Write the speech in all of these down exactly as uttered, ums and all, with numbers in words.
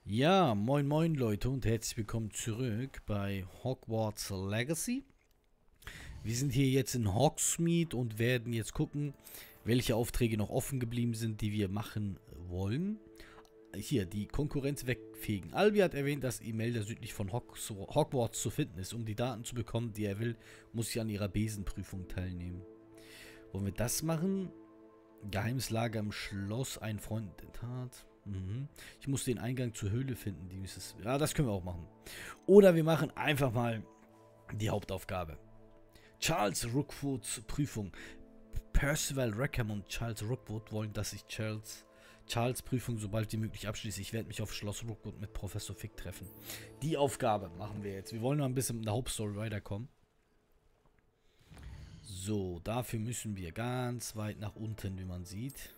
Ja, moin moin Leute und herzlich willkommen zurück bei Hogwarts Legacy. Wir sind hier jetzt in Hogsmeade und werden jetzt gucken, welche Aufträge noch offen geblieben sind, die wir machen wollen. Hier, die Konkurrenz wegfegen. Albi hat erwähnt, dass Imelda südlich von Hogs Hogwarts zu finden ist. Um die Daten zu bekommen, die er will, muss sie an ihrer Besenprüfung teilnehmen. Wollen wir das machen? Geheimes Lager im Schloss, ein Freund der Tat. Mhm. Ich muss den Eingang zur Höhle finden. Die ist es. Ja, das können wir auch machen. Oder wir machen einfach mal die Hauptaufgabe. Charles Rookwoods Prüfung. Percival Rackham und Charles Rookwood wollen, dass ich Charles, Charles Prüfung so bald wie möglich abschließe. Ich werde mich auf Schloss Rookwood mit Professor Fick treffen. Die Aufgabe machen wir jetzt. Wir wollen noch ein bisschen mit der Hauptstory weiterkommen. So, dafür müssen wir ganz weit nach unten, wie man sieht.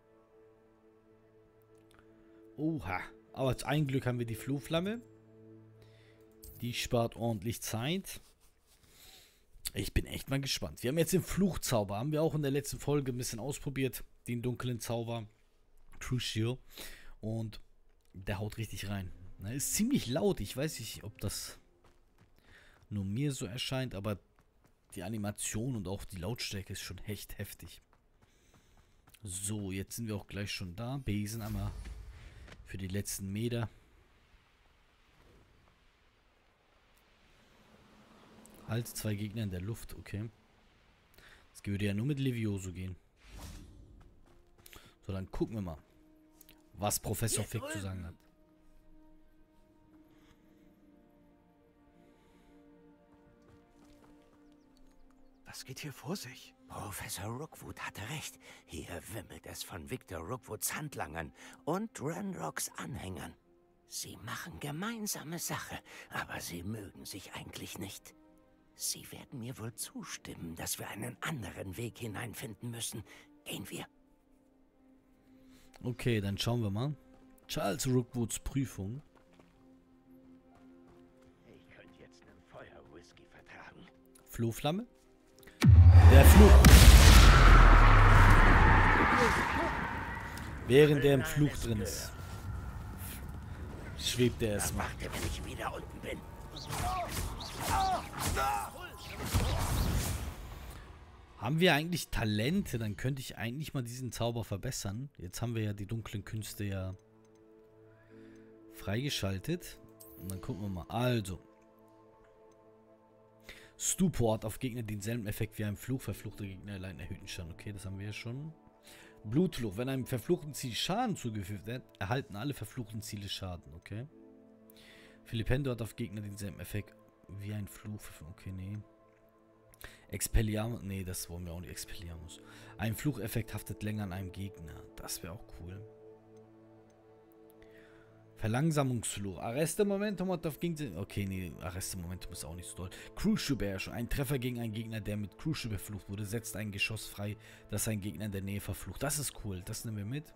Oha. Aber als ein Glück haben wir die Flohflamme. Die spart ordentlich Zeit. Ich bin echt mal gespannt. Wir haben jetzt den Fluchzauber. Haben wir auch in der letzten Folge ein bisschen ausprobiert. Den dunklen Zauber. Crucio. Und der haut richtig rein. Na, ist ziemlich laut. Ich weiß nicht, ob das nur mir so erscheint. Aber die Animation und auch die Lautstärke ist schon echt heftig. So, jetzt sind wir auch gleich schon da. Besen einmal für die letzten Meter. Halt, zwei Gegner in der Luft, okay. Das würde ja nur mit Levioso gehen. So, dann gucken wir mal, was Professor Fick zu sagen hat. Was geht hier vor sich? Professor Rookwood hatte recht. Hier wimmelt es von Victor Rookwoods Handlangern und Ranrocks Anhängern. Sie machen gemeinsame Sache, aber sie mögen sich eigentlich nicht. Sie werden mir wohl zustimmen, dass wir einen anderen Weg hineinfinden müssen. Gehen wir. Okay, dann schauen wir mal. Charles Rookwoods Prüfung. Ich könnte jetzt einen Feuerwhisky vertragen. Flohflamme. Der Fluch. Während er im Fluch drin ist, schwebt er erstmal. Macht er, wenn ich wieder unten bin. Haben wir eigentlich Talente? Dann könnte ich eigentlich mal diesen Zauber verbessern. Jetzt haben wir ja die dunklen Künste ja freigeschaltet. Und dann gucken wir mal. Also. Stupor hat auf Gegner denselben Effekt wie ein Fluch. Verfluchter Gegner allein erhöhten Schaden. Okay, das haben wir ja schon. Blutfluch. Wenn einem verfluchten Ziel Schaden zugefügt wird, erhalten alle verfluchten Ziele Schaden. Okay. Filipendo hat auf Gegner denselben Effekt wie ein Fluch. Okay, nee. Expelliarmus. Nee, das wollen wir auch nicht. Expelliarmus. Ein Flucheffekt haftet länger an einem Gegner. Das wäre auch cool. Verlangsamungsfluch. Arreste Momentum hat auf Gegner. Okay, nee, Arreste Momentum ist auch nicht so toll. Crucio Beherrschung. Ein Treffer gegen einen Gegner, der mit Crucio beflucht wurde, setzt ein Geschoss frei, das ein Gegner in der Nähe verflucht. Das ist cool. Das nehmen wir mit.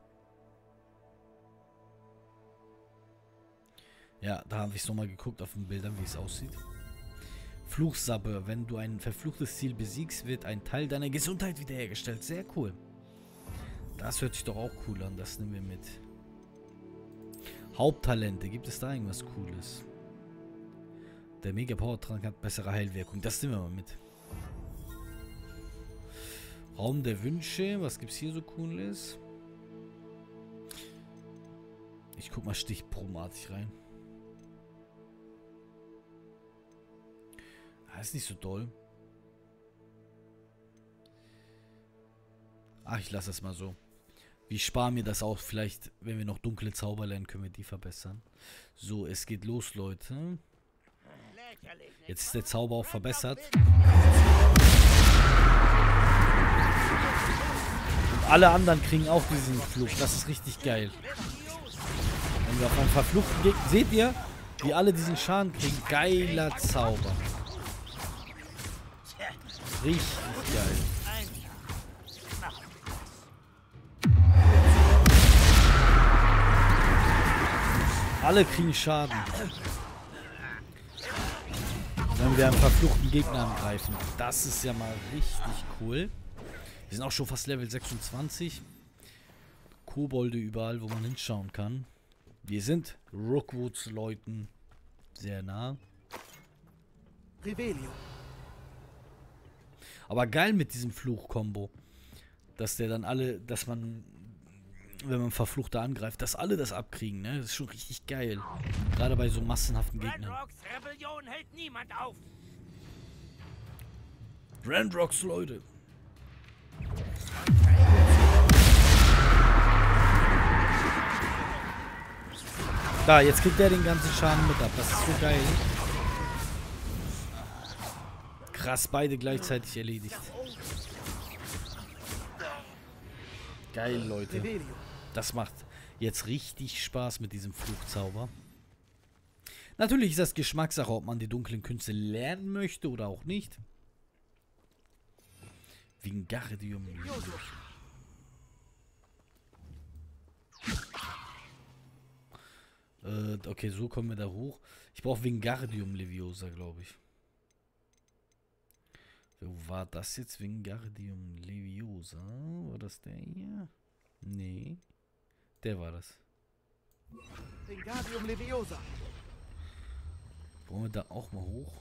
Ja, da habe ich nochmal geguckt auf den Bildern, wie es aussieht. Fluchsabber. Wenn du ein verfluchtes Ziel besiegst, wird ein Teil deiner Gesundheit wiederhergestellt. Sehr cool. Das hört sich doch auch cool an. Das nehmen wir mit. Haupttalente. Gibt es da irgendwas Cooles? Der Mega Power Trank hat bessere Heilwirkung. Das nehmen wir mal mit. Raum der Wünsche. Was gibt es hier so Cooles? Ich guck mal stichprobenartig rein. Das ist nicht so doll. Ach, ich lasse es mal so. Wir sparen mir das auch. Vielleicht, wenn wir noch dunkle Zauber lernen, können wir die verbessern. So, es geht los, Leute. Jetzt ist der Zauber auch verbessert. Und alle anderen kriegen auch diesen Fluch. Das ist richtig geil. Wenn wir auf einen verfluchten Gegner... Seht ihr, wie alle diesen Schaden kriegen? Geiler Zauber. Richtig geil. Alle kriegen Schaden. Wenn wir einen verfluchten Gegner angreifen. Das ist ja mal richtig cool. Wir sind auch schon fast Level sechsundzwanzig. Kobolde überall, wo man hinschauen kann. Wir sind Rookwoods Leuten sehr nah. Revelio. Aber geil mit diesem Fluch-Kombo. Dass der dann alle, dass man, wenn man Verfluchter angreift, dass alle das abkriegen, ne? Das ist schon richtig geil. Gerade bei so massenhaften Gegnern. Ranrocks Rebellion hält niemand auf. Ranrocks, Leute. Da, jetzt kriegt er den ganzen Schaden mit ab. Das ist so geil. Krass, beide gleichzeitig erledigt. Geil, Leute. Das macht jetzt richtig Spaß mit diesem Flugzauber. Natürlich ist das Geschmackssache, ob man die dunklen Künste lernen möchte oder auch nicht. Wingardium. Äh, okay, so kommen wir da hoch. Ich brauche Wingardium Leviosa, glaube ich. Wo war das jetzt? Wingardium Leviosa? War das der hier? Nee. Der war das. Wingardium Leviosa. Wollen wir da auch mal hoch?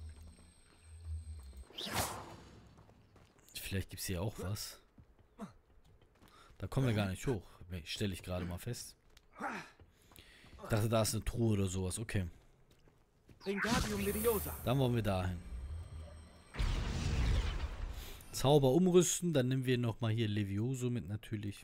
Vielleicht gibt es hier auch was. Da kommen wir gar nicht hoch. Stelle ich gerade mal fest. Ich dachte, da ist eine Truhe oder sowas. Okay. Wingardium Leviosa. Dann wollen wir dahin. Zauber umrüsten. Dann nehmen wir nochmal hier Levioso mit natürlich.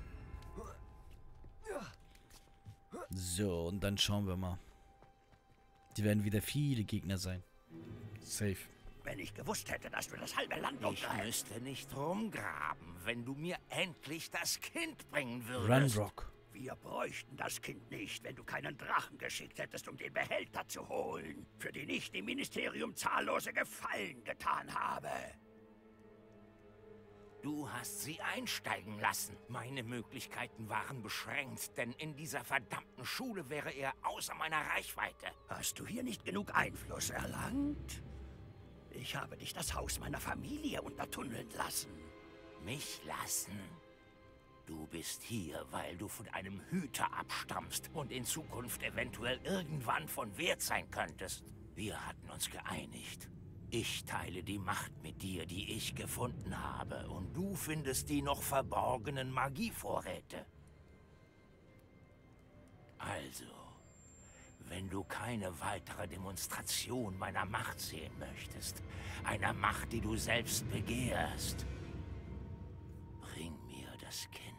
So, und dann schauen wir mal. Die werden wieder viele Gegner sein. Safe. Wenn ich gewusst hätte, dass du das halbe Land Ich müsste nicht rumgraben, wenn du mir endlich das Kind bringen würdest. Ranrock. Wir bräuchten das Kind nicht, wenn du keinen Drachen geschickt hättest, um den Behälter zu holen, für den ich dem Ministerium zahllose Gefallen getan habe. Du hast sie einsteigen lassen. Meine Möglichkeiten waren beschränkt, denn in dieser verdammten Schule wäre er außer meiner Reichweite. Hast du hier nicht genug Einfluss erlangt? Ich habe dich das Haus meiner Familie untertunneln lassen. Mich lassen? Du bist hier, weil du von einem Hüter abstammst und in Zukunft eventuell irgendwann von Wert sein könntest. Wir hatten uns geeinigt. Ich teile die Macht mit dir, die ich gefunden habe, und du findest die noch verborgenen Magievorräte. Also, wenn du keine weitere Demonstration meiner Macht sehen möchtest, einer Macht, die du selbst begehrst, bring mir das Kind.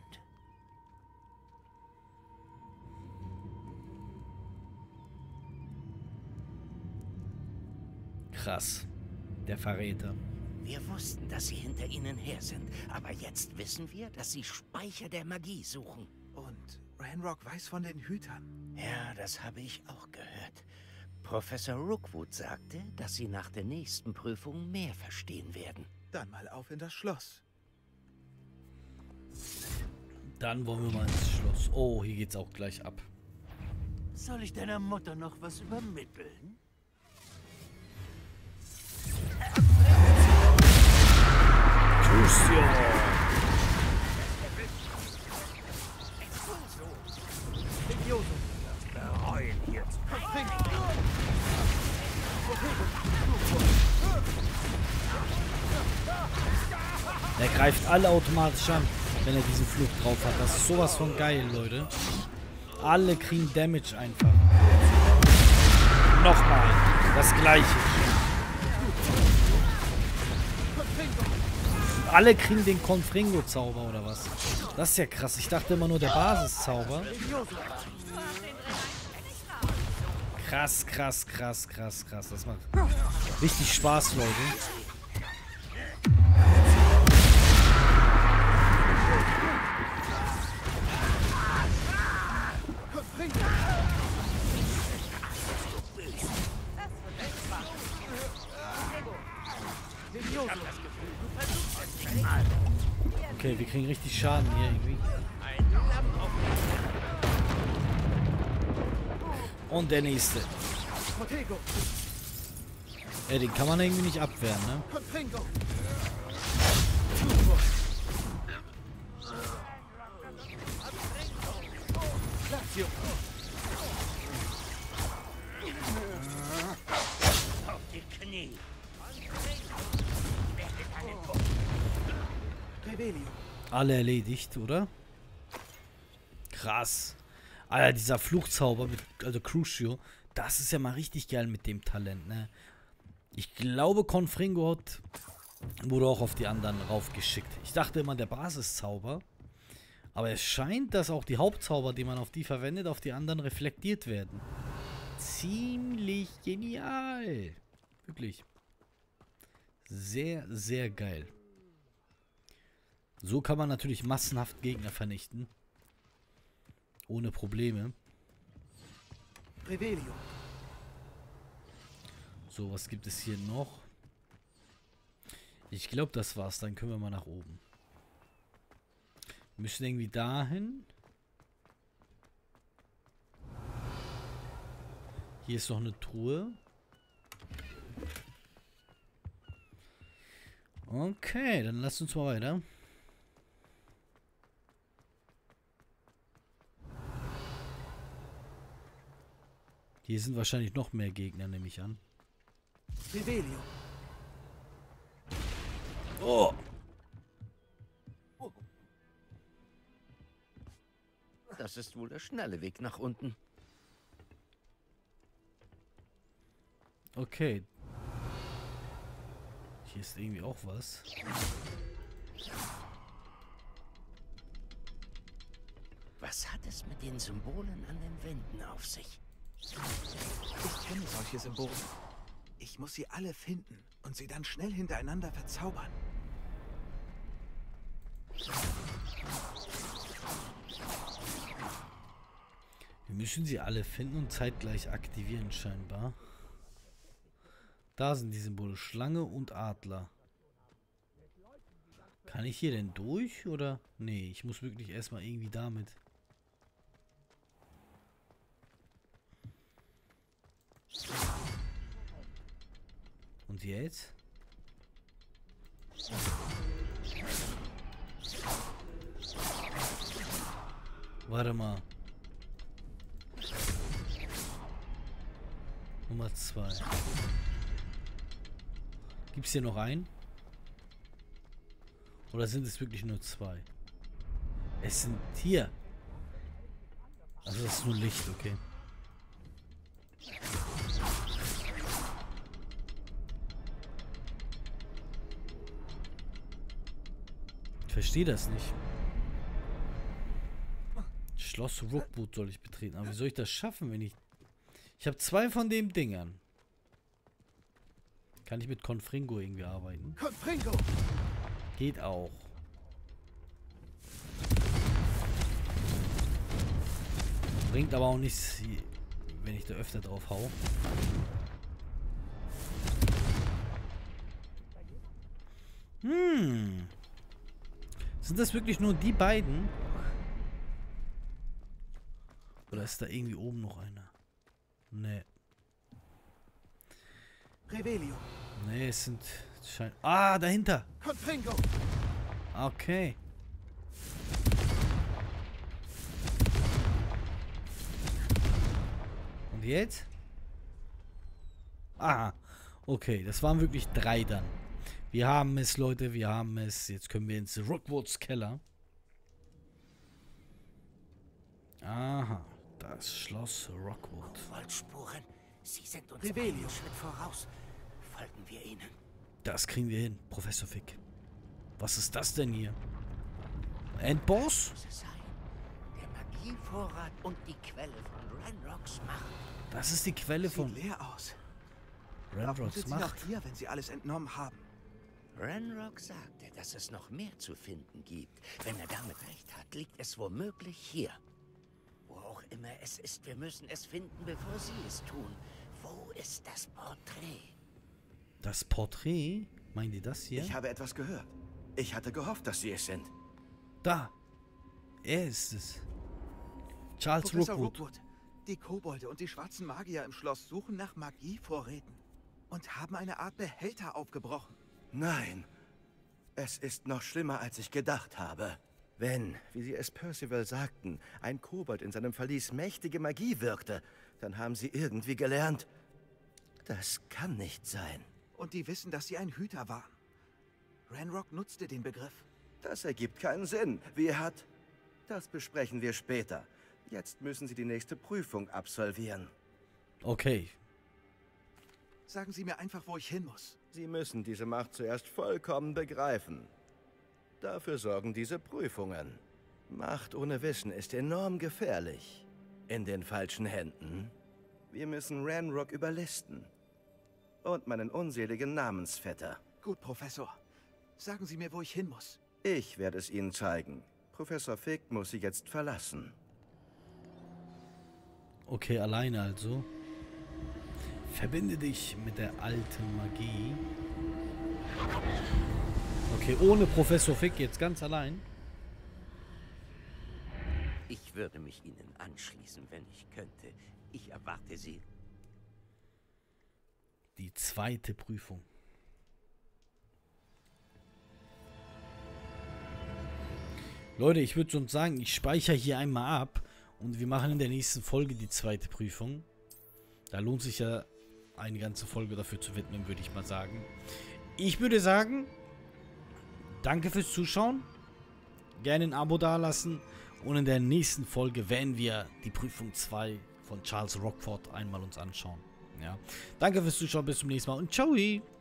Krass. Der Verräter. Wir wussten, dass sie hinter ihnen her sind, aber jetzt wissen wir, dass sie Speicher der Magie suchen. Und Ranrock weiß von den Hütern. Ja, das habe ich auch gehört. Professor Rookwood sagte, dass sie nach der nächsten Prüfung mehr verstehen werden. Dann mal auf in das Schloss. Dann wollen wir mal ins Schloss. Oh, hier geht's auch gleich ab. Soll ich deiner Mutter noch was übermitteln? Er greift alle automatisch an, wenn er diesen Fluch drauf hat. Das ist sowas von geil, Leute. Alle kriegen Damage einfach. Nochmal. Das gleiche. Alle kriegen den Confringo-Zauber oder was? Das ist ja krass. Ich dachte immer nur der Basiszauber. Krass, krass, krass, krass, krass. Das macht richtig Spaß, Leute. Okay, wir kriegen richtig Schaden hier irgendwie. Und der nächste. Ja, den kann man irgendwie nicht abwehren, ne? Revelio. Alle erledigt, oder? Krass. Alter, dieser Fluchzauber mit, also Crucio, das ist ja mal richtig geil mit dem Talent, ne? Ich glaube, Confringo hat, wurde auch auf die anderen raufgeschickt. Ich dachte immer, der Basiszauber. Aber es scheint, dass auch die Hauptzauber, die man auf die verwendet, auf die anderen reflektiert werden. Ziemlich genial. Wirklich. Sehr, sehr geil. So kann man natürlich massenhaft Gegner vernichten. Ohne Probleme. Revelio. So, was gibt es hier noch? Ich glaube, das war's. Dann können wir mal nach oben. Wir müssen irgendwie dahin. Hier ist noch eine Truhe. Okay, dann lasst uns mal weiter. Hier sind wahrscheinlich noch mehr Gegner, nehme ich an. Revelio. Oh! Das ist wohl der schnelle Weg nach unten. Okay. Hier ist irgendwie auch was. Was hat es mit den Symbolen an den Wänden auf sich? Ich kenne solche Symbole. Ich muss sie alle finden und sie dann schnell hintereinander verzaubern. Wir müssen sie alle finden und zeitgleich aktivieren scheinbar. Da sind die Symbole Schlange und Adler. Kann ich hier denn durch oder? Nee, ich muss wirklich erstmal irgendwie damit. Und jetzt? Warte mal. Nummer zwei. Gibt es hier noch einen? Oder sind es wirklich nur zwei? Es sind hier. Also das ist nur Licht, okay. Ich verstehe das nicht. Schloss Rookwood soll ich betreten. Aber wie soll ich das schaffen, wenn ich... Ich habe zwei von den Dingern. Kann ich mit Confringo irgendwie arbeiten? Confringo! Geht auch. Bringt aber auch nichts, wenn ich da öfter drauf hau. Hm. Sind das wirklich nur die beiden? Oder ist da irgendwie oben noch einer? Nee. Revelio. Nee, es sind... Schein ah, dahinter! Confringo! Okay. Und jetzt? Ah, okay. Das waren wirklich drei dann. Wir haben es, Leute. Wir haben es. Jetzt können wir ins Rookwoods Keller. Aha. Das Schloss Rookwood. Wolfsspuren. Sie sind uns Revelio. einen Schritt voraus. Folgen wir ihnen. Das kriegen wir hin, Professor Fick. Was ist das denn hier? Endboss? Muss es sein? Der Magievorrat und die Quelle von Ranrocks Macht. Das ist die Quelle von Sieht leer aus. Warum Ranrocks sind sie noch Macht. hier, wenn sie alles entnommen haben? Ranrock sagte, dass es noch mehr zu finden gibt. Wenn er damit recht hat, liegt es womöglich hier. Wo auch immer es ist, wir müssen es finden, bevor sie es tun. Wo ist das Porträt? Das Porträt? Meint ihr das hier? Ich habe etwas gehört. Ich hatte gehofft, dass Sie es sind. Da. Er ist es. Charles Professor Rookwood. Rookwood, die Kobolde und die schwarzen Magier im Schloss suchen nach Magievorräten und haben eine Art Behälter aufgebrochen. Nein. Es ist noch schlimmer, als ich gedacht habe. Wenn, wie Sie es Percival sagten, ein Kobold in seinem Verlies mächtige Magie wirkte, dann haben Sie irgendwie gelernt. Das kann nicht sein. Und die wissen, dass sie ein Hüter waren. Ranrock nutzte den Begriff. Das ergibt keinen Sinn. Wie hat... Das besprechen wir später. Jetzt müssen Sie die nächste Prüfung absolvieren. Okay. Sagen Sie mir einfach, wo ich hin muss. Sie müssen diese Macht zuerst vollkommen begreifen. Dafür sorgen diese Prüfungen. Macht ohne Wissen ist enorm gefährlich. In den falschen Händen. Wir müssen Ranrock überlisten. Und meinen unseligen Namensvetter. Gut, Professor. Sagen Sie mir, wo ich hin muss. Ich werde es Ihnen zeigen. Professor Fig muss Sie jetzt verlassen. Okay, alleine also. Verbinde dich mit der alten Magie. Okay, ohne Professor Fig jetzt ganz allein. Ich würde mich Ihnen anschließen, wenn ich könnte. Ich erwarte Sie. Die zweite Prüfung. Leute, ich würde sonst sagen, ich speichere hier einmal ab und wir machen in der nächsten Folge die zweite Prüfung. Da lohnt sich ja eine ganze Folge dafür zu widmen, würde ich mal sagen. Ich würde sagen, danke fürs Zuschauen. Gerne ein Abo dalassen. Und in der nächsten Folge werden wir die Prüfung zwei von Charles Rockford einmal uns anschauen. Ja. Danke fürs Zuschauen, bis zum nächsten Mal und ciao!